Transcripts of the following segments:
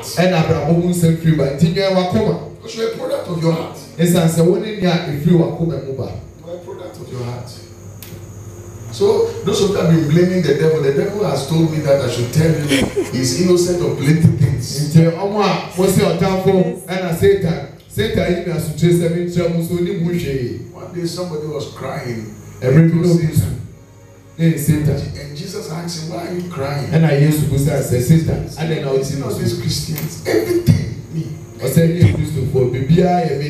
heart. And Abraham said, "Free by Tinya Wakoma." Because you're a product of your heart. It's as a one in here if you Wakoma Muba. You're a product of your heart. So those of you have been blaming the devil has told me that I should tell you he's innocent of plenty things. One day somebody was crying. And Jesus asked him, "Why are you crying?" And I used to say, "Sister, I don't know these Christians. Everything me. I said, you used to for baby.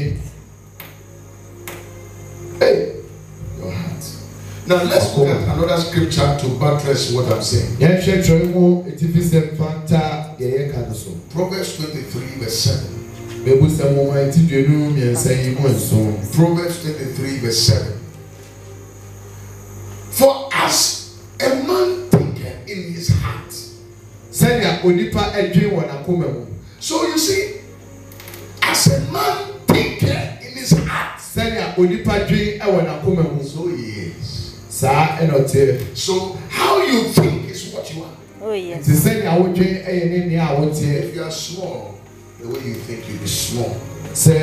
Hey, your heart." Now let's look at another scripture to buttress what I'm saying. Proverbs 23 verse 7. Proverbs 23 verse 7. For as a man thinketh in his heart. So you see, as a man thinketh in his heart, so he is. So how you think is what you are. Oh yes. If you are small, the way you think you be small. You see,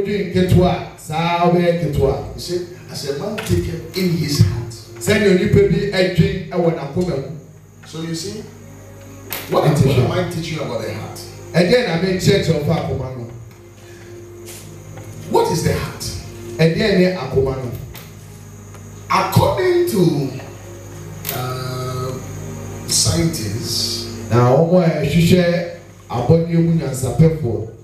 as a man thinketh in his heart. So you see, what am I teaching you about the heart? What is the heart? According to scientists,